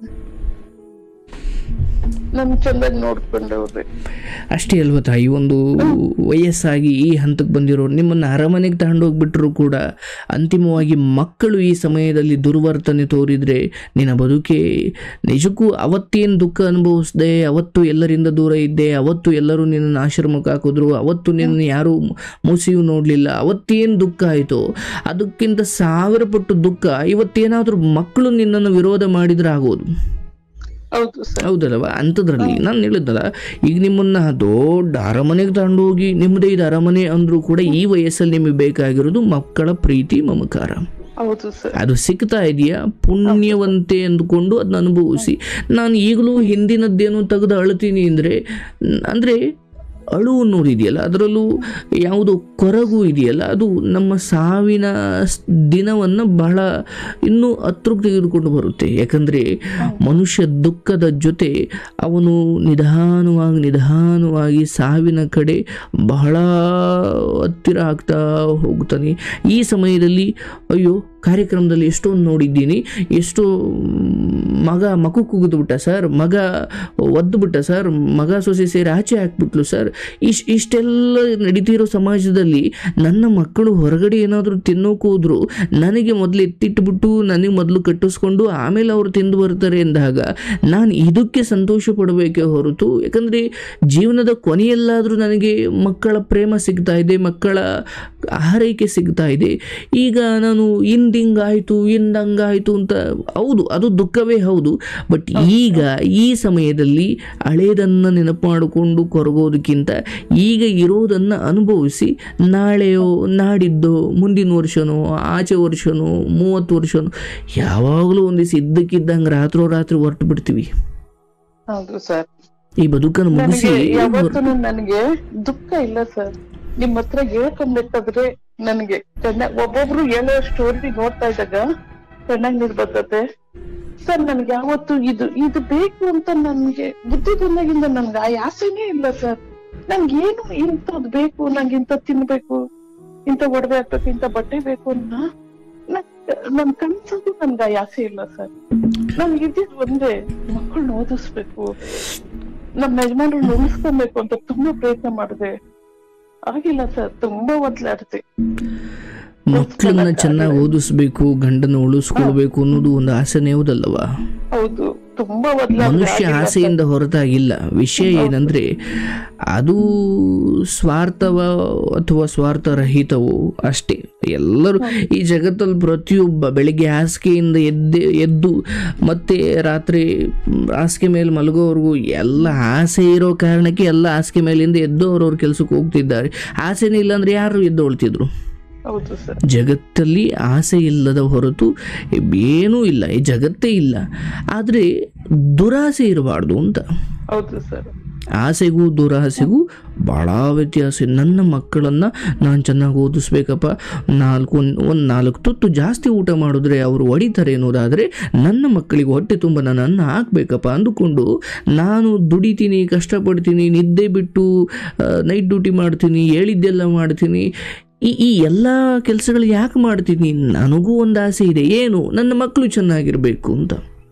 ನನ್ ಚಂದಾಗಿ ನೋಡ್ಕೊಂಡವ್ರೆ. ಅಷ್ಟೇ ಅಲ್ವ ತಾಯಿ, ಒಂದು ವಯಸ್ಸಾಗಿ ಈ ಹಂತಕ್ಕೆ ಬಂದಿರೋರು ನಿಮ್ಮನ್ನು ಅರಮನೆಗೆ ತಗೊಂಡೋಗ್ಬಿಟ್ರು ಕೂಡ ಅಂತಿಮವಾಗಿ ಮಕ್ಕಳು ಈ ಸಮಯದಲ್ಲಿ ದುರ್ವರ್ತನೆ ತೋರಿದ್ರೆ ನಿನ್ನ ಬದುಕೆ ನಿಜಕ್ಕೂ ಅವತ್ತೇನು ದುಃಖ ಅನುಭವಿಸ್ದೆ, ಅವತ್ತು ಎಲ್ಲರಿಂದ ದೂರ ಇದ್ದೆ, ಅವತ್ತು ಎಲ್ಲರೂ ನಿನ್ನನ್ನು ಆಶ್ರಮಕ್ಕೆ ಹಾಕಿದ್ರು, ಅವತ್ತು ನಿನ್ನ ಯಾರೂ ಮುಸಿಯು ನೋಡಲಿಲ್ಲ, ಅವತ್ತೇನು ದುಃಖ ಆಯಿತು ಅದಕ್ಕಿಂತ ಸಾವಿರ ಪಟ್ಟು ದುಃಖ ಇವತ್ತೇನಾದರೂ ಮಕ್ಕಳು ನಿನ್ನನ್ನು ವಿರೋಧ ಮಾಡಿದ್ರೆ ಆಗೋದು. ಹೌದಲ್ವ? ಅಂಥದ್ರಲ್ಲಿ ನಾನು ಹೇಳಿದ್ದಲ್ಲ, ಈಗ ನಿಮ್ಮನ್ನ ದೊಡ್ಡ ಅರಮನೆಗೆ ತಗೊಂಡೋಗಿ ನಿಮ್ಮದೇ ಇದು ಅರಮನೆ ಅಂದ್ರೂ ಕೂಡ ಈ ವಯಸ್ಸಲ್ಲಿ ನಿಮಗೆ ಬೇಕಾಗಿರೋದು ಮಕ್ಕಳ ಪ್ರೀತಿ ಮಮಕಾರ. ಅದು ಸಿಗ್ತಾ ಇದೆಯಾ? ಪುಣ್ಯವಂತೆ ಅಂದ್ಕೊಂಡು ಅದನ್ನ ಅನುಭವಿಸಿ. ನಾನು ಈಗಲೂ ಹಿಂದಿನದ್ದೇನು ತೆಗೆದು ಅಳ್ತೀನಿ ಅಂದರೆ ಅಂದರೆ ಅಳು ಅನ್ನೋದು ಇದೆಯಲ್ಲ, ಅದರಲ್ಲೂ ಯಾವುದೋ ಕೊರಗು ಇದೆಯಲ್ಲ, ಅದು ನಮ್ಮ ಸಾವಿನ ದಿನವನ್ನು ಬಹಳ ಇನ್ನೂ ಹತ್ರಕ್ಕೆ ತೆಗೆದುಕೊಂಡು ಬರುತ್ತೆ. ಯಾಕಂದರೆ ಮನುಷ್ಯ ದುಃಖದ ಜೊತೆ ಅವನು ನಿಧಾನವಾಗಿ ನಿಧಾನವಾಗಿ ಸಾವಿನ ಕಡೆ ಬಹಳ ಹತ್ತಿರ ಆಗ್ತಾ ಹೋಗ್ತಾನೆ. ಈ ಸಮಯದಲ್ಲಿ ಅಯ್ಯೋ ಕಾರ್ಯಕ್ರಮದಲ್ಲಿ ಎಷ್ಟೊಂದು ನೋಡಿದ್ದೀನಿ, ಎಷ್ಟೋ ಮಗ ಮಗು ಕೂಗಿದು ಬಿಟ್ಟ ಸರ್, ಮಗ ಒದ್ದು ಬಿಟ್ಟ ಸರ್, ಮಗ ಸೊಸೆ ಸೇರಿ ಆಚೆ ಹಾಕ್ಬಿಟ್ಲು ಸರ್. ಇಶ್ ಇಷ್ಟೆಲ್ಲ ನಡೀತಿರೋ ಸಮಾಜದಲ್ಲಿ ನನ್ನ ಮಕ್ಕಳು ಹೊರಗಡೆ ಏನಾದರೂ ತಿನ್ನೋಕೆ ಹೋದ್ರು ನನಗೆ ಮೊದಲು ಎತ್ತಿಟ್ಬಿಟ್ಟು ನನಗೆ ಮೊದಲು ಕಟ್ಟಿಸ್ಕೊಂಡು ಆಮೇಲೆ ಅವರು ತಿಂದು ಬರ್ತಾರೆ ಎಂದಾಗ ನಾನು ಇದಕ್ಕೆ ಸಂತೋಷ ಪಡಬೇಕೇ ಹೊರತು, ಯಾಕಂದರೆ ಜೀವನದ ಕೊನೆಯಲ್ಲಾದರೂ ನನಗೆ ಮಕ್ಕಳ ಪ್ರೇಮ ಸಿಗ್ತಾ ಇದೆ, ಮಕ್ಕಳ ಆರೈಕೆ ಸಿಗ್ತಾ ಇದೆ. ಈಗ ನಾನು ಹಿಂದಿಂಗಾಯಿತು ಹಿಂದಂಗಾಯಿತು ಅಂತ, ಹೌದು ಅದು ದುಃಖವೇ ಹೌದು, ಬಟ್ ಈಗ ಈ ಸಮಯದಲ್ಲಿ ಹಳೇದನ್ನು ನೆನಪು ಮಾಡಿಕೊಂಡು ಕೊರಗೋದಕ್ಕಿಂತ ಈಗ ಇರೋದನ್ನು ಅನುಭವಿಸಿ ನಾಳೆಯೋ ನಾಡಿದ್ದೋ ಮುಂದಿನ ವರ್ಷನೋ ಆಚೆ ವರ್ಷನೋ ಮೂವತ್ತು ವರ್ಷನೋ ಯಾವಾಗಲೂ ಒಂದಿವ್ಸ ಇದ್ದಕ್ಕಿದ್ದಂಗೆ ರಾತ್ರೋ ರಾತ್ರಿ ಹೊರಟು ಬಿಡ್ತೀವಿ. ಹೌದು ಸರ್, ಈ ಬದುಕನ್ನು ಮುಗಿಸಿ. ನನಗೆ ದುಃಖ ಇಲ್ಲ ಸರ್, ನಿಮ್ ಹತ್ರ ಹೇಳ್ಕೊಂಡ್ಬೇಕಾದ್ರೆ ನನಗೆ ಚೆನ್ನಾಗ್ ಒಬ್ಬೊಬ್ರು ಹೇಳೋ ಸ್ಟೋರಿ ನೋಡ್ತಾ ಇದ್ದಾಗ ಚೆನ್ನಾಗಿ ನಿಲ್ಬರ್ತದೆ ಸರ್. ನನ್ಗೆ ಯಾವತ್ತು ಇದು ಇದು ಬೇಕು ಅಂತ ನನ್ಗೆ ಬುದ್ಧಿ ಬಂದಾಗಿಂದ ನನ್ಗೆ ಆ ಆಸೆನೇ ಇಲ್ಲ ಸರ್. ನನ್ಗೇನು ಇಂಥದ್ ಬೇಕು, ನಂಗೆ ಇಂಥದ್ ತಿನ್ಬೇಕು, ಇಂಥ ಒಡವೆ ಹಾಕ್ಬೇಕು, ಇಂಥ ಬಟ್ಟೆ ಬೇಕು ಅಂತ ನನ್ ಕನ್ಸದು ನನ್ಗೆ ಆಸೆ ಇಲ್ಲ ಸರ್. ನನ್ಗೆ ಇದ್ದಿದ್ ಒಂದೇ, ಮಕ್ಕಳನ್ನ ಓದಿಸ್ಬೇಕು, ನಮ್ಮ ಯಜಮಾನ್ರನ್ನ ಉಳಿಸ್ಕೊಬೇಕು ಅಂತ ತುಂಬಾ ಪ್ರಯತ್ನ ಮಾಡಿದೆ. ಆಗಿಲ್ಲ ಸರ್, ತುಂಬಾ ಒದ್ಲಾಡ್ತಿ. ಮಕ್ಕಳನ್ನ ಚೆನ್ನಾಗಿ ಓದಿಸ್ಬೇಕು, ಗಂಡನ ಉಳಿಸ್ಕೊಳ್ಬೇಕು ಅನ್ನೋದು ಒಂದು ಆಸೆನೇ ಹೌದಲ್ಲವಾ? ಹೌದು, ತುಂಬಾ ಮನುಷ್ಯ ಆಸೆಯಿಂದ ಹೊರತಾಗಿಲ್ಲ. ವಿಷಯ ಏನಂದ್ರೆ ಅದು ಸ್ವಾರ್ಥವ ಅಥವಾ ಸ್ವಾರ್ಥರಹಿತವೋ ಅಷ್ಟೇ. ಎಲ್ಲರೂ ಈ ಜಗತ್ತಲ್ಲಿ ಪ್ರತಿಯೊಬ್ಬ ಬೆಳಿಗ್ಗೆ ಹಾಸಿಗೆಯಿಂದ ಎದ್ದೆ ಎದ್ದು ಮತ್ತೆ ರಾತ್ರಿ ಹಾಸಿಗೆ ಮೇಲೆ ಮಲಗೋವರೆಗೂ ಎಲ್ಲ ಆಸೆ ಇರೋ ಕಾರಣಕ್ಕೆ ಎಲ್ಲ ಹಾಸಿಗೆ ಮೇಲಿಂದ ಎದ್ದು ಅವ್ರವ್ರ ಕೆಲ್ಸಕ್ಕೆ ಹೋಗ್ತಿದ್ದಾರೆ. ಆಸೆನೇ ಇಲ್ಲ ಅಂದ್ರೆ ಯಾರು ಎದ್ದೊಳ್ತಿದ್ರು? ಜಗತ್ತಲ್ಲಿ ಆಸೆ ಇಲ್ಲದ ಹೊರತು ಏನೂ ಇಲ್ಲ, ಈ ಜಗತ್ತೇ ಇಲ್ಲ. ಆದರೆ ದುರಾಸೆ ಇರಬಾರ್ದು ಅಂತ. ಹೌದು ಸರ್. ಆಸೆಗೂ ದುರಾಸೆಗೂ ಭಾಳ ವ್ಯತ್ಯಾಸ. ನನ್ನ ಮಕ್ಕಳನ್ನು ನಾನು ಚೆನ್ನಾಗಿ ಓದಿಸ್ಬೇಕಪ್ಪ, ನಾಲ್ಕು ಒಂದು ನಾಲ್ಕು ತುತ್ತು ಜಾಸ್ತಿ ಊಟ ಮಾಡಿದ್ರೆ ಅವರು ಹೊಡಿತಾರೆ ಅನ್ನೋದಾದರೆ ನನ್ನ ಮಕ್ಕಳಿಗೆ ಹೊಟ್ಟೆ ತುಂಬ ನಾನು ಅನ್ನ ಹಾಕಬೇಕಪ್ಪ ಅಂದುಕೊಂಡು ನಾನು ದುಡಿತೀನಿ, ಕಷ್ಟಪಡ್ತೀನಿ, ನಿದ್ದೆ ಬಿಟ್ಟು ನೈಟ್ ಡ್ಯೂಟಿ ಮಾಡ್ತೀನಿ, ಹೇಳಿದ್ದೆಲ್ಲ ಮಾಡ್ತೀನಿ. ಈ ಈ ಎಲ್ಲ ಕೆಲಸಗಳು ಯಾಕೆ ಮಾಡ್ತೀನಿ? ನನಗೂ ಒಂದು ಆಸೆ ಇದೆ. ಏನು? ನನ್ನ ಮಕ್ಕಳು ಚೆನ್ನಾಗಿರ್ಬೇಕು ಅಂತ.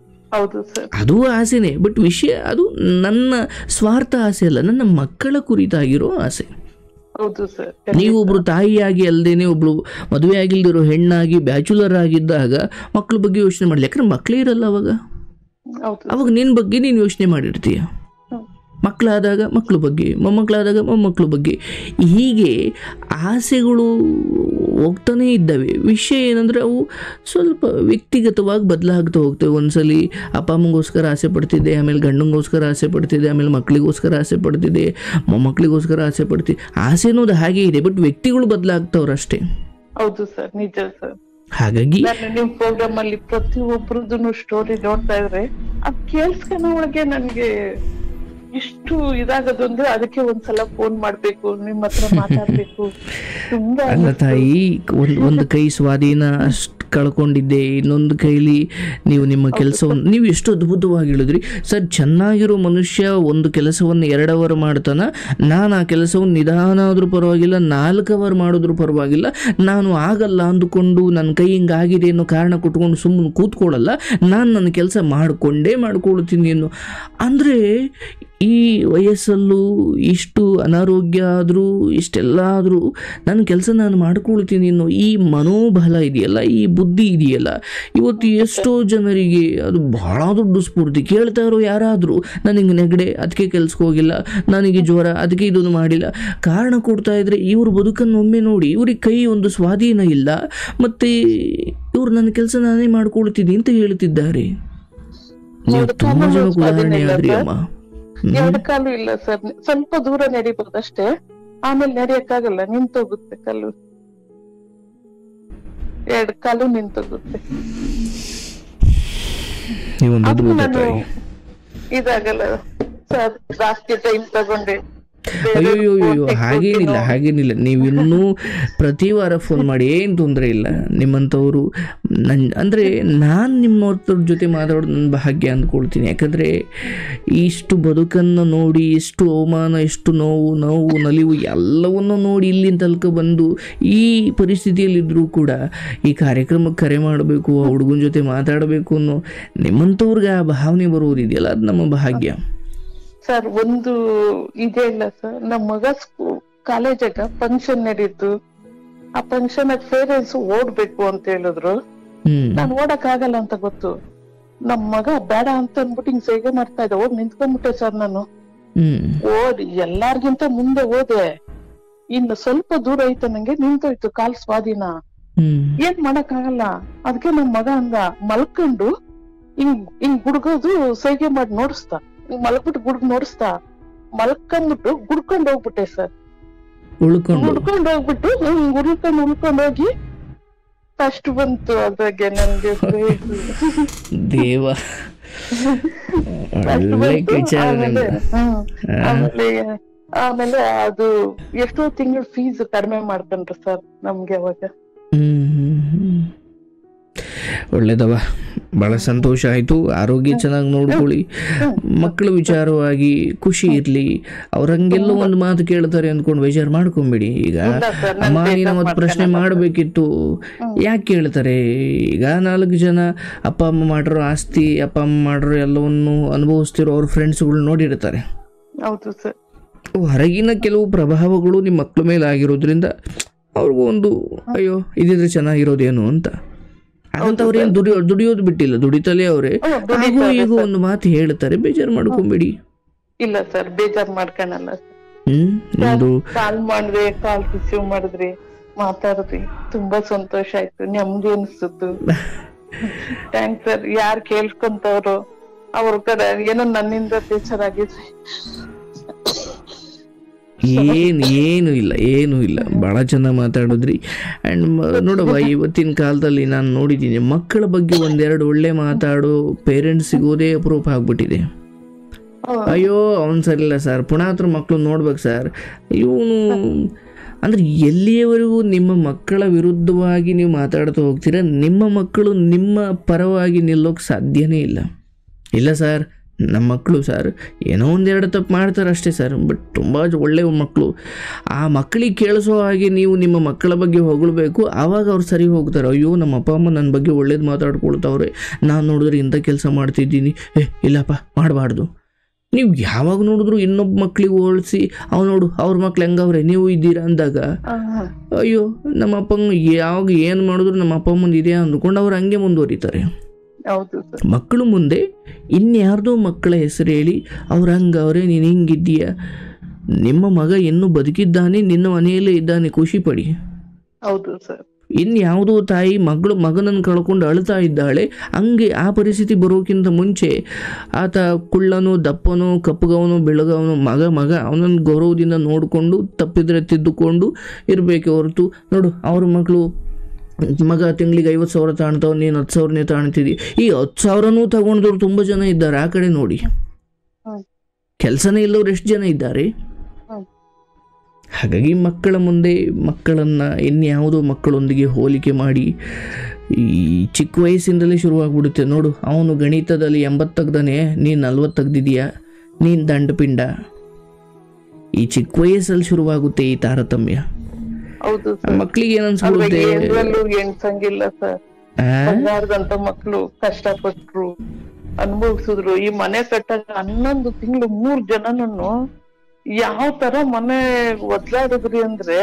ಅದು ಆಸೆನೇ, ಬಟ್ ವಿಷಯ ಅದು ನನ್ನ ಸ್ವಾರ್ಥ ಆಸೆ ಅಲ್ಲ, ನನ್ನ ಮಕ್ಕಳ ಕುರಿತಾಗಿರೋ ಆಸೆ. ನೀವೊಬ್ರು ತಾಯಿಯಾಗಿ ಅಲ್ಲದೇನೆ ಒಬ್ಳು ಮದುವೆ ಆಗಿಲ್ದಿರೋ ಹೆಣ್ಣಾಗಿ ಬ್ಯಾಚುಲರ್ ಆಗಿದ್ದಾಗ ಮಕ್ಕಳ ಬಗ್ಗೆ ಯೋಚನೆ ಮಾಡಲಿ. ಯಾಕಂದ್ರೆ ಮಕ್ಕಳೇ ಇರಲ್ಲ ಅವಾಗ. ಅವಾಗ ನಿನ್ನ ಬಗ್ಗೆ ನೀನು ಯೋಚನೆ ಮಾಡಿರ್ತೀಯ. ಮಕ್ಕಳಾದಾಗ ಮಕ್ಕಳ ಬಗ್ಗೆ, ಮೊಮ್ಮಕ್ಕಳಾದಾಗ ಮೊಮ್ಮಕ್ಕಳ ಬಗ್ಗೆ, ಹೀಗೆ ಆಸೆಗಳು ಹೋಗ್ತಾನೇ ಇದ್ದಾವೆ. ವಿಷಯ ಏನಂದರೆ ಅವು ಸ್ವಲ್ಪ ವ್ಯಕ್ತಿಗತವಾಗಿ ಬದಲಾಗ್ತಾ ಹೋಗ್ತವೆ. ಒಂದ್ಸಲಿ ಅಪ್ಪ ಅಮ್ಮಗೋಸ್ಕರ ಆಸೆ ಪಡ್ತಿದ್ದೆ, ಆಮೇಲೆ ಗಂಡಂಗೋಸ್ಕರ ಆಸೆ ಪಡ್ತಿದ್ದೆ, ಆಮೇಲೆ ಮಕ್ಕಳಿಗೋಸ್ಕರ ಆಸೆ ಪಡ್ತಿದ್ದೆ, ಮೊಮ್ಮಕ್ಕಳಿಗೋಸ್ಕರ ಆಸೆ ಪಡ್ತಿದ್ದೆ. ಆಸೆ ಅನ್ನೋದು ಹಾಗೆ ಇದೆ, ಬಟ್ ವ್ಯಕ್ತಿಗಳು ಬದಲಾಗ್ತವ್ರಷ್ಟೇ. ಹೌದು ಸರ್, ನಿಜ ಸರ್. ಹಾಗಾಗಿ ನಿಮ್ ಪ್ರೋಗ್ರಾಮ್ ಅಲ್ಲಿ ಪ್ರತಿಯೊಬ್ಬರದ್ದು ಸ್ಟೋರಿ ನೋಡ್ತಾ ಇದ್ರೆ ಅದ್ ಕೇಳ್ಸ್ಕೊಳೋ ಒಳಗೆ ನನ್ಗೆ ಇಷ್ಟು ಇದಾಗದು ಅಂದ್ರೆ ಅದಕ್ಕೆ ಒಂದ್ಸಲ ಫೋನ್ ಮಾಡ್ಬೇಕು, ನಿಮ್ಮ ಹತ್ರ ಮಾತಾಡ್ಬೇಕು. ತುಂಬಾ ಅಲ್ಲ ತಾಯಿ, ಒಂದ್ ಒಂದು ಕೈ ಸ್ವಾಧೀನ ಅಷ್ಟು ಕಳ್ಕೊಂಡಿದ್ದೆ, ಇನ್ನೊಂದು ಕೈಲಿ ನೀವು ನಿಮ್ಮ ಕೆಲಸವನ್ನು ನೀವು ಎಷ್ಟು ಅದ್ಭುತವಾಗಿ ಹೇಳಿದ್ರಿ ಸರ್. ಚೆನ್ನಾಗಿರೋ ಮನುಷ್ಯ ಒಂದು ಕೆಲಸವನ್ನು ಎರಡು ಅವರ್ ಮಾಡ್ತಾನ, ನಾನು ಆ ಕೆಲಸವನ್ನು ನಿಧಾನ ಆದ್ರೂ ಪರವಾಗಿಲ್ಲ, ನಾಲ್ಕು ಅವರ್ ಮಾಡಿದ್ರು ಪರವಾಗಿಲ್ಲ, ನಾನು ಆಗಲ್ಲ ಅಂದುಕೊಂಡು ನನ್ನ ಕೈ ಹಿಂಗಾಗಿದೆ ಅನ್ನೋ ಕಾರಣ ಕೊಟ್ಕೊಂಡು ಸುಮ್ಮನೆ ಕೂತ್ಕೊಳ್ಳಲ್ಲ, ನಾನು ನನ್ನ ಕೆಲಸ ಮಾಡಿಕೊಂಡೇ ಮಾಡ್ಕೊಳ್ತೀನಿ ಅನ್ನೋ. ಅಂದರೆ ಈ ವಯಸ್ಸಲ್ಲೂ ಇಷ್ಟು ಅನಾರೋಗ್ಯ ಆದರೂ ಇಷ್ಟೆಲ್ಲ ಆದರೂ ನನ್ನ ಕೆಲಸ ನಾನು ಮಾಡ್ಕೊಳ್ತೀನಿ ಅನ್ನೋ ಈ ಮನೋಬಲ ಇದೆಯಲ್ಲ, ಈ ಬುದ್ಧಿ ಇದೆಯಲ್ಲ, ಇವತ್ತು ಎಷ್ಟೋ ಜನರಿಗೆ ಅದು ಬಹಳ ದೊಡ್ಡ ಸ್ಫೂರ್ತಿ. ಕೇಳ್ತಾ ಇರೋ ಯಾರಾದರೂ ನನಗೆ ನೆಗಡೆ ಅದಕ್ಕೆ ಕೆಲ್ಸಕ್ಕೆ ಹೋಗಿಲ್ಲ, ನನಗೆ ಜ್ವರ ಅದಕ್ಕೆ ಇದನ್ನು ಮಾಡಿಲ್ಲ ಕಾರಣ ಕೊಡ್ತಾ ಇದ್ರೆ ಇವ್ರ ಬದುಕನ್ನು ಒಮ್ಮೆ ನೋಡಿ. ಇವ್ರಿಗೆ ಕೈ ಒಂದು ಸ್ವಾಧೀನ ಇಲ್ಲ, ಮತ್ತು ಇವ್ರು ನನ್ನ ಕೆಲಸ ನಾನೇ ಮಾಡ್ಕೊಳ್ತೀನಿ ಅಂತ ಹೇಳ್ತಿದ್ದಾರೆ. ನೀವು ತುಂಬ ಜನಕ್ಕೆ ಉದಾಹರಣೆ ಆದ್ರಿ ಅಮ್ಮ. ಎರಡು ಕಾಲು ಇಲ್ಲ ಸರ್, ಸ್ವಲ್ಪ ದೂರ ನಡಿಬಹುದಷ್ಟೇ, ಆಮೇಲೆ ನಡಿಯಕ್ಕಾಗಲ್ಲ, ನಿಂತೋಗುತ್ತೆ ಕಲ್ಲು, ಎರಡು ಕಾಲು ನಿಂತೋಗುತ್ತೆ. ಇದಾಗಲ್ಲ ಸರ್, ಜಾಸ್ತಿ ಟೈಮ್ ತಗೊಂಡೆ. ಅಯ್ಯೋ ಹಾಗೇನಿಲ್ಲ ಹಾಗೇನಿಲ್ಲ ನೀವಿನ್ನೂ ಪ್ರತಿ ವಾರ ಫೋನ್ ಮಾಡಿ ಏನು ತೊಂದರೆ ಇಲ್ಲ. ನಿಮ್ಮಂಥವ್ರು ನನ್ನ ಅಂದರೆ ನಾನು ನಿಮ್ಮವ್ರ ಜೊತೆ ಮಾತಾಡೋದು ನನ್ನ ಭಾಗ್ಯ ಅಂದ್ಕೊಳ್ತೀನಿ. ಯಾಕಂದರೆ ಇಷ್ಟು ಬದುಕನ್ನು ನೋಡಿ, ಎಷ್ಟು ಅವಮಾನ, ಎಷ್ಟು ನೋವು ನೋವು ನಲಿವು ಎಲ್ಲವನ್ನು ನೋಡಿ ಇಲ್ಲಿಂದ ತನಕ ಬಂದು ಈ ಪರಿಸ್ಥಿತಿಯಲ್ಲಿದ್ದರೂ ಕೂಡ ಈ ಕಾರ್ಯಕ್ರಮಕ್ಕೆ ಕರೆ ಮಾಡಬೇಕು, ಆ ಹುಡುಗನ ಜೊತೆ ಮಾತಾಡಬೇಕು ಅನ್ನೋ ನಿಮ್ಮಂಥವ್ರಿಗೆ ಆ ಭಾವನೆ ಬರುವುದಿದೆಯಲ್ಲ, ಅದು ನಮ್ಮ ಭಾಗ್ಯ. ಸರ್ ಒಂದು ಇದೇ ಇಲ್ಲ ಸರ್, ನಮ್ಮ ಮಗ ಕಾಲೇಜಾಗ ಫಂಕ್ಷನ್ ನಡೀತು, ಆ ಫಂಕ್ಷನ್ ಪೇರೆಂಟ್ಸ್ ಓಡ್ಬೇಕು ಅಂತ ಹೇಳಿದ್ರು. ನಾನ್ ಓಡಕ್ ಆಗಲ್ಲ ಅಂತ ಗೊತ್ತು. ನಮ್ ಮಗ ಬೇಡ ಅಂತ ಅನ್ಬಿಟ್ಟು ಹಿಂಗ್ ಸೇವೆ ಮಾಡ್ತಾ ಇದ್ದ, ಓಡ್ ನಿಂತ್ಕೊಂಡ್ಬಿಟ್ಟೆ ಸರ್. ನಾನು ಓಡಿ ಎಲ್ಲಾರ್ಗಿಂತ ಮುಂದೆ ಹೋದೆ, ಇನ್ನು ಸ್ವಲ್ಪ ದೂರ ಐತೆ, ನಂಗೆ ನಿಂತೋಯ್ತು ಕಾಲ್ ಸ್ವಾಧೀನ. ಏನ್ ಮಾಡಕ್ ಆಗಲ್ಲ. ಅದಕ್ಕೆ ನಮ್ ಮಗ ಅಂದ ಮಲ್ಕೊಂಡು ಹಿಂಗ್ ಹಿಂಗ್ ಗುಡ್ಗೋದು ಸೈಗೆ ಮಾಡಿ ನೋಡಿಸ್ತಾ, ಮಲ್ಕ್ಬಿಟ್ಟು ಗುಡ್ಗ್ ನೋಡಿಸ್ತಾ, ಮಲ್ಕೊಂಡ್ಬಿಟ್ಟು ಗುಡ್ಕೊಂಡ್ ಹೋಗ್ಬಿಟ್ಟೆ ಸರ್. ಗುಡ್ಕೊಂಡ್ ಹೋಗ್ಬಿಟ್ಟು ಉಳ್ಕೊಂಡ್ ಉಳ್ಕೊಂಡ್ ಹೋಗಿ ಫಸ್ಟ್ ಬಂತು ಅದ್ರಾಗೆ ನನ್ಗೆ ದೇವ. ಆಮೇಲೆ ಆಮೇಲೆ ಅದು ಎಷ್ಟೋ ತಿಂಗಳು ಫೀಸ್ ಕಡಿಮೆ ಮಾಡ್ಕೊಂಡ್ರು ಸರ್ ನಮ್ಗೆ ಅವಾಗ. ಒಳ್ಳೇದವ. ಬಹಳ ಸಂತೋಷ ಆಯ್ತು. ಆರೋಗ್ಯ ಚೆನ್ನಾಗಿ ನೋಡ್ಕೊಳ್ಳಿ. ಮಕ್ಕಳ ವಿಚಾರವಾಗಿ ಖುಷಿ ಇರ್ಲಿ. ಅವ್ರ ಹಂಗೆಲ್ಲೋ ಒಂದು ಮಾತು ಕೇಳ್ತಾರೆ ಅಂದ್ಕೊಂಡು ಬೇಜಾರು ಮಾಡ್ಕೊಂಬಿಡಿ. ಈಗ ಅಮ್ಮ ನೀನು ಒಂದು ಪ್ರಶ್ನೆ ಮಾಡಬೇಕಿತ್ತು, ಯಾಕೆ ಕೇಳ್ತಾರೆ? ಈಗ ನಾಲ್ಕು ಜನ ಅಪ್ಪ ಅಮ್ಮ ಮಾಡಿರೋ ಆಸ್ತಿ, ಅಪ್ಪ ಅಮ್ಮ ಮಾಡಿರೋ ಎಲ್ಲವನ್ನು ಅನುಭವಿಸ್ತಿರೋ ಅವ್ರ ಫ್ರೆಂಡ್ಸ್ಗಳು ನೋಡಿರ್ತಾರೆ. ಹೌದು ಸರ್. ಹೊರಗಿನ ಕೆಲವು ಪ್ರಭಾವಗಳು ನಿಮ್ಮ ಮಕ್ಕಳ ಮೇಲೆ ಆಗಿರೋದ್ರಿಂದ ಅವ್ರಿಗೂ ಒಂದು ಅಯ್ಯೋ ಇದಿದ್ರೆ ಚೆನ್ನಾಗಿರೋದೇನು ಅಂತ. ಹಾಗಂತ ಅವ್ರೇನು ದುಡಿಯೋ ದುಡಿಯೋದು ಬಿಟ್ಟಿಲ್ಲ, ದುಡಿತಲೇ ಅವರೇ ಹಾಗೂ ಈಗ ಒಂದು ಮಾತು ಹೇಳ್ತಾರೆ, ಬೇಜಾರು ಮಾಡ್ಕೊಂಬೇಡಿ. ಇಲ್ಲ ಸರ್, ಬೇಜಾರು ಮಾಡ್ಕೊಳಲ್ಲ. ಹ್ಮ್ ನಿಮ್ದು ಕಾಲ್ ಮಾಡಿದ್ರೆ ಕಾಲ್ ರಿಸೀವ್ ಮಾಡಿದ್ರಿ, ಮಾತಾಡಿದ್ರಿ, ತುಂಬಾ ಸಂತೋಷ ಆಯ್ತು, ನೆಮ್ಮದಿ ಅನ್ಸುತ್ತು. Thanks sir. ಯಾರು ಕೇಳ್ಕೊಂತವ್ರು ಅವ್ರ ಕಡೆ ಏನೋ ನನ್ನಿಂದ ಬೇಜಾರಾಗಿದ್ರಿ ಏನು ಏನು ಇಲ್ಲ ಏನು ಇಲ್ಲ ಭಾಳ ಚೆನ್ನಾಗಿ ಮಾತಾಡಿದ್ರಿ. ಆ್ಯಂಡ್ ನೋಡವ್ವ, ಇವತ್ತಿನ ಕಾಲದಲ್ಲಿ ನಾನು ನೋಡಿದ್ದೀನಿ ಮಕ್ಕಳ ಬಗ್ಗೆ ಒಂದೆರಡು ಒಳ್ಳೆ ಮಾತಾಡೋ ಪೇರೆಂಟ್ಸ್ ಸಿಗೋದೇ ಅಪರೂಪ ಆಗ್ಬಿಟ್ಟಿದೆ. ಅಯ್ಯೋ ಅವ್ನು ಸರಿಯಿಲ್ಲ ಸರ್, ಪುನಃ ಹತ್ರ ಮಕ್ಕಳು ನೋಡ್ಬೇಕು ಸರ್, ಇವನು ಅಂದರೆ ಎಲ್ಲಿಯವರೆಗೂ ನಿಮ್ಮ ಮಕ್ಕಳ ವಿರುದ್ಧವಾಗಿ ನೀವು ಮಾತಾಡ್ತಾ ಹೋಗ್ತೀರ, ನಿಮ್ಮ ಮಕ್ಕಳು ನಿಮ್ಮ ಪರವಾಗಿ ನಿಲ್ಲೋಕೆ ಸಾಧ್ಯನೇ ಇಲ್ಲ. ಇಲ್ಲ ಸರ್, ನಮ್ಮ ಮಕ್ಕಳು ಸರ್ ಏನೋ ಒಂದೆರಡು ತಪ್ಪು ಮಾಡ್ತಾರೆ ಅಷ್ಟೇ ಸರ್, ಬಟ್ ತುಂಬ ಒಳ್ಳೆಯ ಮಕ್ಕಳು. ಆ ಮಕ್ಕಳಿಗೆ ಕೇಳಿಸೋ ಹಾಗೆ ನೀವು ನಿಮ್ಮ ಮಕ್ಕಳ ಬಗ್ಗೆ ಹೊಗಳಬೇಕು, ಆವಾಗ ಅವ್ರು ಸರಿ ಹೋಗ್ತಾರೆ. ಅಯ್ಯೋ ನಮ್ಮ ಅಪ್ಪ ಅಮ್ಮ ನನ್ನ ಬಗ್ಗೆ ಒಳ್ಳೇದು ಮಾತಾಡ್ಕೊಳ್ತಾವ್ರೆ, ನಾನು ನೋಡಿದ್ರೆ ಇಂಥ ಕೆಲಸ ಮಾಡ್ತಿದ್ದೀನಿ, ಏ ಇಲ್ಲಪ್ಪ ಮಾಡಬಾರ್ದು. ನೀವು ಯಾವಾಗ ನೋಡಿದ್ರು ಇನ್ನೊಬ್ಬ ಮಕ್ಳಿಗೆ ಹೋಲಿಸಿ ಅವ್ನು ನೋಡು ಅವ್ರ ಮಕ್ಳು ಹೆಂಗವ್ರೆ ನೀವು ಇದ್ದೀರಾ ಅಂದಾಗ ಅಯ್ಯೋ ನಮ್ಮ ಅಪ್ಪಂಗೆ ಯಾವಾಗ ಏನು ಮಾಡಿದ್ರು ನಮ್ಮ ಅಪ್ಪ ಅಮ್ಮಂದು ಇದೆ ಅಂದ್ಕೊಂಡು ಅವ್ರು ಹಂಗೆ ಮುಂದುವರಿತಾರೆ. ಮಕ್ಕಳು ಮುಂದೆ ಇನ್ಯಾರ್ದೋ ಮಕ್ಕಳ ಹೆಸರು ಹೇಳಿ ಅವ್ರ ಹಂಗವ್ರೆ ನೀನು ಹಿಂಗಿದ್ದೀಯ, ನಿಮ್ಮ ಮಗ ಇನ್ನೂ ಬದುಕಿದ್ದಾನೆ, ನಿನ್ನ ಮನೆಯಲ್ಲೇ ಇದ್ದಾನೆ, ಖುಷಿ ಪಡಿ. ಹೌದು ಸರ್. ಇನ್ಯಾವುದೋ ತಾಯಿ ಮಗಳು ಮಗನನ್ನು ಕಳ್ಕೊಂಡು ಅಳ್ತಾ ಇದ್ದಾಳೆ, ಹಂಗೆ ಆ ಪರಿಸ್ಥಿತಿ ಬರೋಕ್ಕಿಂತ ಮುಂಚೆ ಆತ ಕುಳ್ಳನೋ ದಪ್ಪನೋ ಕಪ್ಪಗವನೋ ಬೆಳಗವನೋ ಮಗ ಮಗ ಅವನನ್ನು ಗೌರವದಿಂದ ನೋಡಿಕೊಂಡು ತಪ್ಪಿದ್ರೆ ತಿದ್ದುಕೊಂಡು ಇರಬೇಕೆ ಹೊರತು, ನೋಡು ಅವ್ರ ಮಕ್ಕಳು ಮಗ ತಿಂಗಳಿಗೆ ಐವತ್ತು ಸಾವಿರ ತಾಣ್ತಾವ್, ನೀನು ಹತ್ತು ಸಾವಿರನೇ ತಾಣ್ತಿದ್ದಿ. ಈ ಹತ್ತು ಸಾವಿರನೂ ತಗೊಂಡವ್ರು ತುಂಬ ಜನ ಇದ್ದಾರೆ. ಆ ಕಡೆ ನೋಡಿ, ಕೆಲಸನೇ ಇಲ್ಲವ್ರು ಎಷ್ಟು ಜನ ಇದ್ದಾರೆ. ಹಾಗಾಗಿ ಮಕ್ಕಳ ಮುಂದೆ ಮಕ್ಕಳನ್ನು ಇನ್ಯಾವುದೋ ಮಕ್ಕಳೊಂದಿಗೆ ಹೋಲಿಕೆ ಮಾಡಿ ಈ ಚಿಕ್ಕ ವಯಸ್ಸಿಂದಲೇ ಶುರುವಾಗ್ಬಿಡುತ್ತೆ. ನೋಡು ಅವನು ಗಣಿತದಲ್ಲಿ ಎಂಬತ್ತು ತೆಗ್ದಾನೆ, ನೀನು ನಲ್ವತ್ತು ತೆಗ್ದಿದೀಯಾ, ನೀನು ದಂಡಪಿಂಡ. ಈ ಚಿಕ್ಕ ವಯಸ್ಸಲ್ಲಿ ಶುರುವಾಗುತ್ತೆ ಈ ತಾರತಮ್ಯ. ಮಕ್ಕಳಿಗೆ ಏನನ್ಸ್ಬಿಡುತ್ತೆ, ಎಣ್ಸಂಗಿಲ್ಲ ಸರ್. ಹದಿನಾರು ಮಕ್ಕಳು ಕಷ್ಟಪಟ್ರು, ಅನುಭವಿಸಿದ್ರು. ಈ ಮನೆ ಕಟ್ಟಾಗ ಹನ್ನೊಂದು ತಿಂಗಳು ಮೂರ್ ಜನನನ್ನು ಯಾವ ತರ ಮನೆ ಒದ್ಲಾಡಿದ್ರಿ ಅಂದ್ರೆ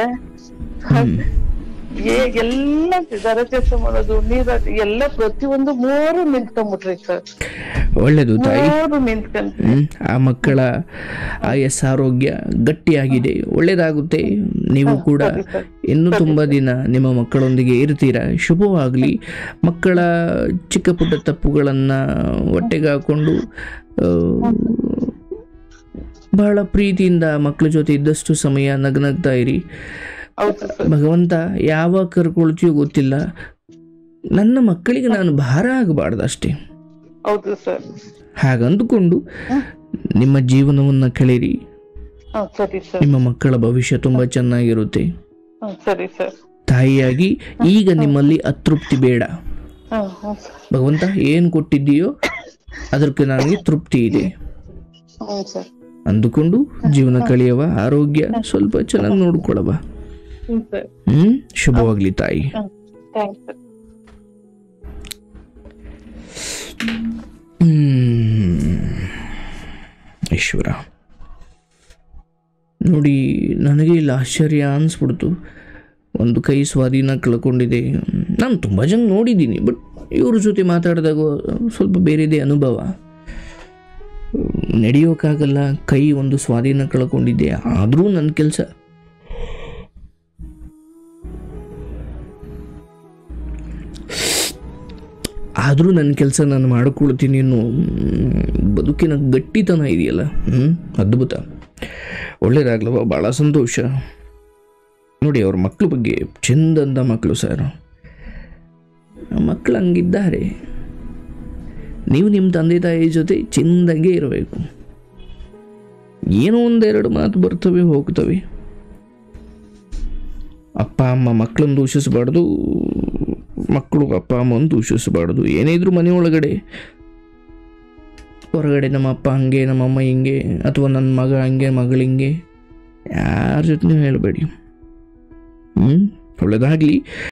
ಎಲ್ಲ ದರ ಕೆಲಸ ಮಾಡೋದು, ನೀರ ಎಲ್ಲ ಪ್ರತಿಯೊಂದು ಮೂರು ನಿಂತ್ಕೊಂಡ್ಬಿಟ್ರಿ ಸರ್. ಒಳ್ಳೇದು ತಾಯಿ. ನಿಂತ್ಕೊಂಡ್ರಿ ಆ ಮಕ್ಕಳ ಆಯಸ್ ಆರೋಗ್ಯ ಗಟ್ಟಿಯಾಗಿದೆ, ಒಳ್ಳೇದಾಗುತ್ತೆ. ನೀವು ಕೂಡ ಇನ್ನೂ ತುಂಬಾ ದಿನ ನಿಮ್ಮ ಮಕ್ಕಳೊಂದಿಗೆ ಇರ್ತೀರಾ. ಶುಭವಾಗ್ಲಿ. ಮಕ್ಕಳ ಚಿಕ್ಕ ಪುಟ್ಟ ತಪ್ಪುಗಳನ್ನ ಹೊಟ್ಟೆಗೆ ಹಾಕೊಂಡು ಬಹಳ ಪ್ರೀತಿಯಿಂದ ಮಕ್ಕಳ ಜೊತೆ ಇದ್ದಷ್ಟು ಸಮಯ ನಗ್ನಗ್ತಾ ಇರಿ. ಭಗವಂತ ಯಾವಾಗ ಕರ್ಕೊಳ್ತೀಯೋ ಗೊತ್ತಿಲ್ಲ, ನನ್ನ ಮಕ್ಕಳಿಗೆ ನಾನು ಭಾರ ಆಗಬಾರ್ದು ಅಷ್ಟೇ. ಹಾಗಂದುಕೊಂಡು ನಿಮ್ಮ ಜೀವನವನ್ನ ಕಳೀರಿ. ನಿಮ್ಮ ಮಕ್ಕಳ ಭವಿಷ್ಯ ತುಂಬಾ ಚೆನ್ನಾಗಿರುತ್ತೆ. ತಾಯಿಯಾಗಿ ಈಗ ನಿಮ್ಮಲ್ಲಿ ಅತೃಪ್ತಿ ಬೇಡ. ಭಗವಂತ ಏನ್ ಕೊಟ್ಟಿದ್ದೀಯೋ ಅದಕ್ಕೆ ನನಗೆ ತೃಪ್ತಿ ಇದೆ ಅಂದುಕೊಂಡು ಜೀವನ ಕಳೆಯವ. ಆರೋಗ್ಯ ಸ್ವಲ್ಪ ಚೆನ್ನಾಗಿ ನೋಡ್ಕೊಳ್ಳವ. ಹ್ಮ್ ಶುಭವಾಗ್ಲಿ ತಾಯಿ. ಹ್ಮ್ ಈಶ್ವರ, ನೋಡಿ ನನಗೆ ಇಲ್ಲಿ ಆಶ್ಚರ್ಯ ಅನಿಸ್ಬಿಡ್ತು. ಒಂದು ಕೈ ಸ್ವಾಧೀನ ಕಳ್ಕೊಂಡಿದೆ. ನಾನು ತುಂಬ ಜನ ನೋಡಿದ್ದೀನಿ, ಬಟ್ ಇವ್ರ ಜೊತೆ ಮಾತಾಡಿದಾಗ ಸ್ವಲ್ಪ ಬೇರೆದೇ ಅನುಭವ. ನಡೆಯೋಕ್ಕಾಗಲ್ಲ, ಕೈ ಒಂದು ಸ್ವಾಧೀನ ಕಳ್ಕೊಂಡಿದ್ದೆ, ಆದರೂ ನನ್ನ ಕೆಲಸ ಆದರೂ ನನ್ನ ಕೆಲಸ ನಾನು ಮಾಡಿಕೊಳ್ತೀನಿ ಅನ್ನೋ ಬದುಕಿನ ಗಟ್ಟಿತನ ಇದೆಯಲ್ಲ, ಹ್ಞೂ ಅದ್ಭುತ. ಒಳ್ಳೇದಾಗ್ಲವ, ಭಾಳ ಸಂತೋಷ. ನೋಡಿ ಅವ್ರ ಮಕ್ಕಳ ಬಗ್ಗೆ ಚೆಂದಂದ ಮಕ್ಕಳು ಸರ್, ಮಕ್ಕಳು ಹಂಗಿದ್ದಾರೆ. ನೀವು ನಿಮ್ಮ ತಂದೆ ತಾಯಿ ಜೊತೆ ಚೆಂದಂಗೆ ಇರಬೇಕು. ಏನೋ ಒಂದೆರಡು ಮಾತು ಬರ್ತವೆ ಹೋಗ್ತವೆ. ಅಪ್ಪ ಅಮ್ಮ ಮಕ್ಕಳನ್ನು ದೂಷಿಸಬಾರ್ದು, ಮಕ್ಕಳು ಅಪ್ಪ ಅಮ್ಮನ ದೂಷಿಸಬಾರ್ದು. ಏನೇ ಇದ್ರು ಮನೆ ಒಳಗಡೆ, ಹೊರಗಡೆ ನಮ್ಮ ಅಪ್ಪ ಹಂಗೆ, ನಮ್ಮಮ್ಮ ಹಿಂಗೆ, ಅಥವಾ ನನ್ನ ಮಗ ಹಂಗೆ, ಮಗಳು ಹಿಂಗೆ, ಯಾರ ಜೊತೆ ಹೇಳಬೇಡಿ. ಹ್ಞೂ ಒಳ್ಳೆಯದಾಗಲಿ.